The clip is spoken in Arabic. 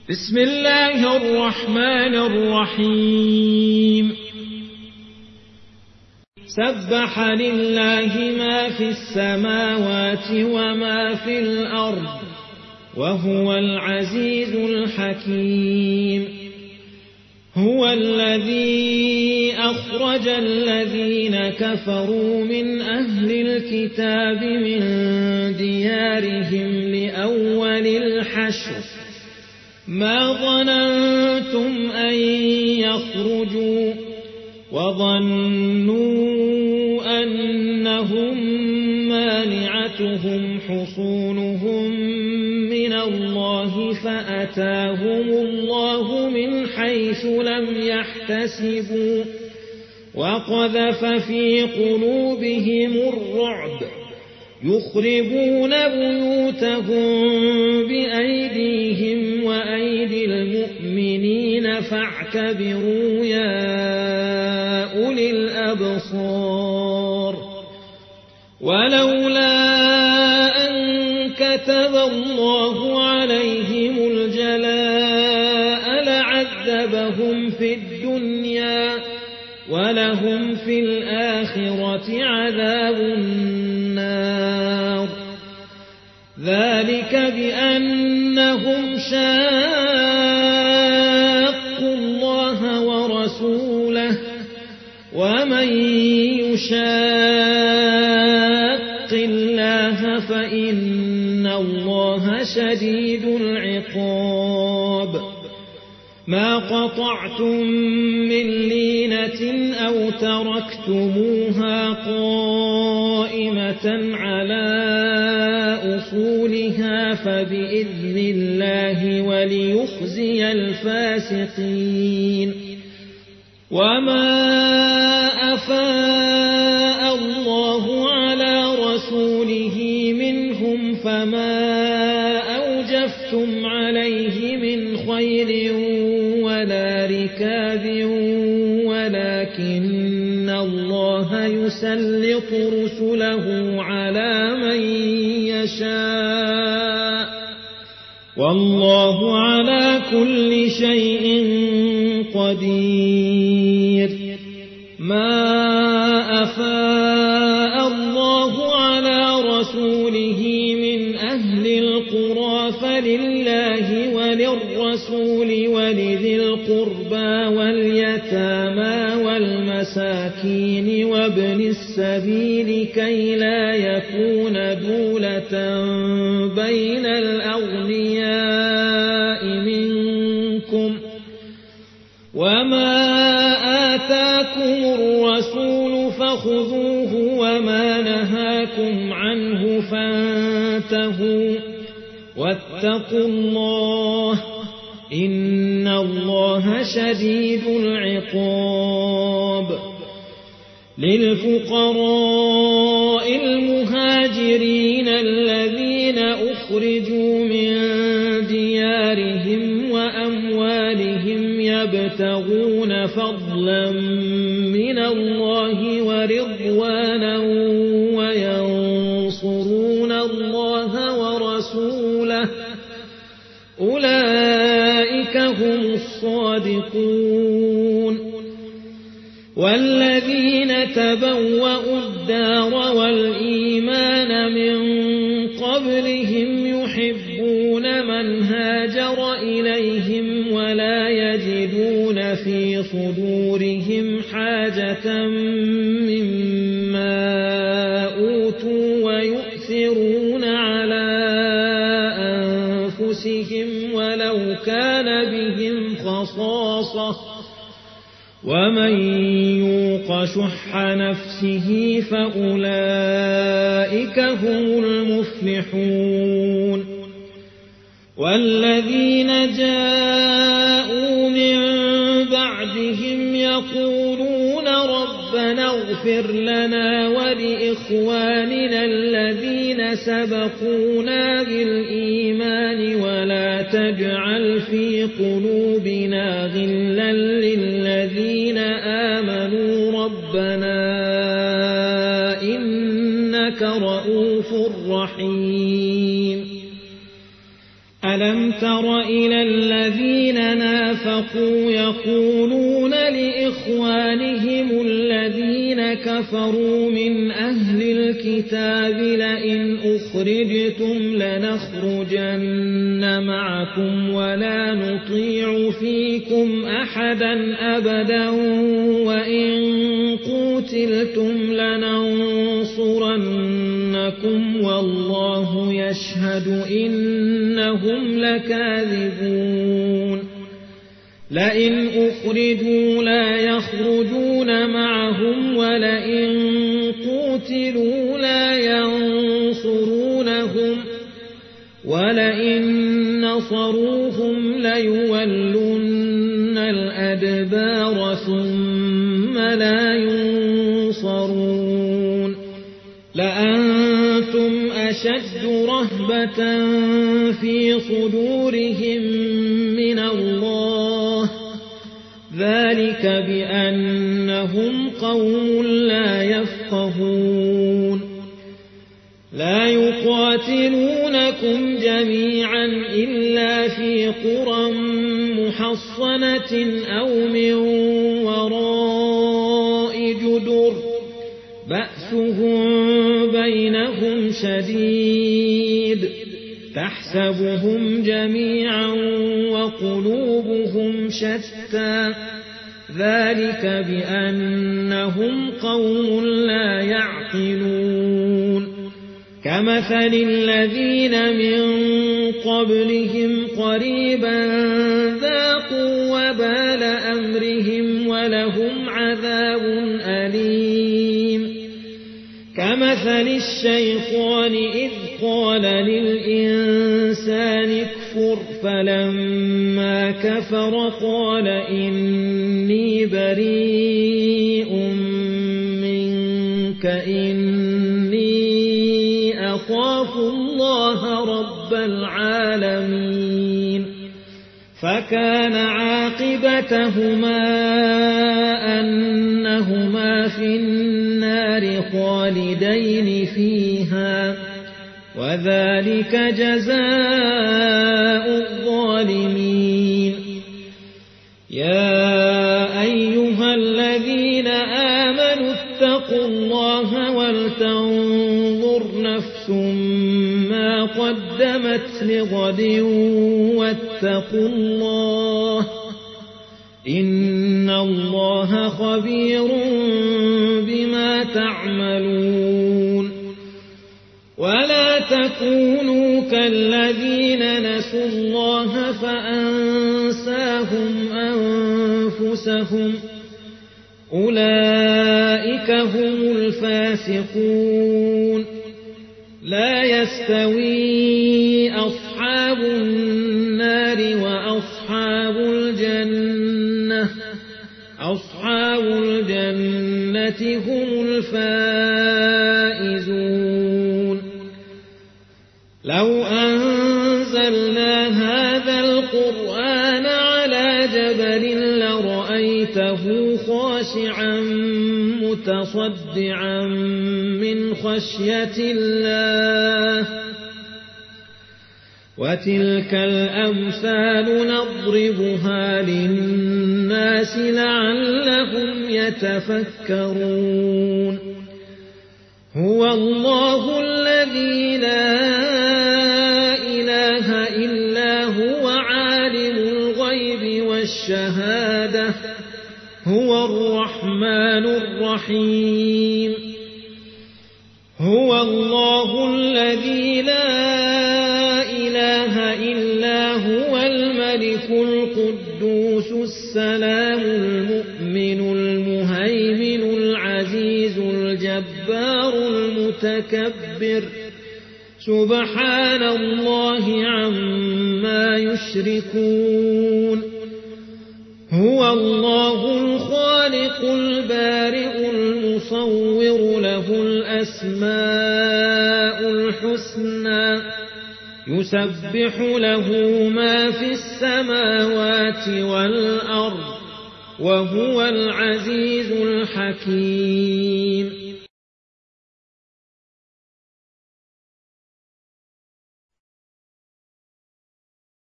بسم الله الرحمن الرحيم سبح لله ما في السماوات وما في الأرض وهو العزيز الحكيم هو الذي أخرج الذين كفروا من أهل الكتاب من ديارهم لأول الحشر ما ظننتم أن يخرجوا وظنوا أنهم مانعتهم حصونهم من الله فأتاهم الله من حيث لم يحتسبوا وقذف في قلوبهم الرعب يخربون بيوتهم بأيديهم وأيدي المؤمنين فاعتبروا يا أولي الأبصار ولولا أن كتب الله عليهم الجلاء لعذبهم في الدنيا ولهم في الآخرة عذاب النار ذلك بأنهم شاقوا الله ورسوله ومن يشاق الله فإن الله شديد العقاب ما قطعتم من لينة أو تركتموها قائمة على أصولها فبإذن الله وليخزي الفاسقين وما أفاء الله على رسوله منهم فما أوجفتم عليه من خير ولا ركاب ولكن الله يسلط رسله على من يشاء والله على كل شيء قدير ما أفاء الله على رسوله من أهل القرى فلله وللرسول ولذي القربى واليتامى والمساكين وابن السبيل كي لا يكون دولة بين الأغنياء منكم وما آتاكم الرسول فخذوه وما نهاكم عنه فانتهوا واتقوا الله إن الله شديد العقاب للفقراء المهاجرين الذين أخرجوا من ديارهم وأموالهم يبتغون فضلا من الله ورضوانا وينصرون الله ورسوله أولئك هم الصادقون والذين تبوأوا الدار والإيمان من قبلهم يحبون من هاجر إليهم ولا يجدون في صدورهم حاجة مما أوتوا ويؤثرون على أنفسهم ولو كان بهم خصاصة ومن يوق شح نفسه فأولئك هم المفلحون والذين جاءوا من بعدهم يقولون ربنا اغفر لنا ولإخواننا الذين سبقونا بالإيمان ولا تجعل في قلوبنا غلا للذين آمنوا ربنا إنك رؤوف رحيم ألم تر إلى الذين نافقوا يقولون لإخوانهم الذين كفروا من أهل الكتاب لئن أخرجتم لنخرجن معكم ولا نطيع فيكم أحدا أبدا وإن قتلتم لننصرنكم والله يشهد إنهم لكاذبون لئن أخرجوا لا يخرجون معهم ولئن قتلوا لا ينصرونهم ولئن نصروهم ليولن الأدبار ثم لا ينصرون لأنتم أشد رهبة في صدورهم من الله ذلك بأنهم قوم لا يفقهون لا يقاتلونكم جميعا إلا في قرى محصنة أو من وراء جدر بأسهم بينهم شديد تحسبهم جميعا وقلوبهم شتى ذلك بأنهم قوم لا يعقلون كمثل الذين من قبلهم قريبا ذاقوا وبال أمرهم ولهم عذاب أليم كمثل الشيطان إذ قال للإنسان اكفر فلما كفر قال إني بريء منك إني أخاف الله رب العالمين فكان عاقبتهما أنهما في النار خالدين فيها وذلك جزاء الظالمين يا أيها الذين آمنوا اتقوا الله ولتنظر نفس ما قدمت لغد واتقوا الله إن الله خبير بما تعملون ولا تكونوا كالذين نسوا الله فأنساهم أنفسهم أولئك هم الفاسقون لا يستوي أصحاب النار وأصحاب الجنة أصحاب الجنة هم الفائزون لو أنزلنا هذا القرآن على جبل لرأيته خاشعا متصدعا من خشية الله وتلك الأمثال نضربها للناس لعلهم يتفكرون هو الله الذي لا إله إلا هو عالم الغيب والشهادة هو الرحمن الرحيم هو الله الذي لا إله إلا هو الملك القدوس السلام المؤمن المهيمن العزيز الجبار المتكبر سبحان الله عما يشركون هو الله الخالق البارئ المصور له الأسماء الحسنى يسبح له ما في السماوات والأرض وهو العزيز الحكيم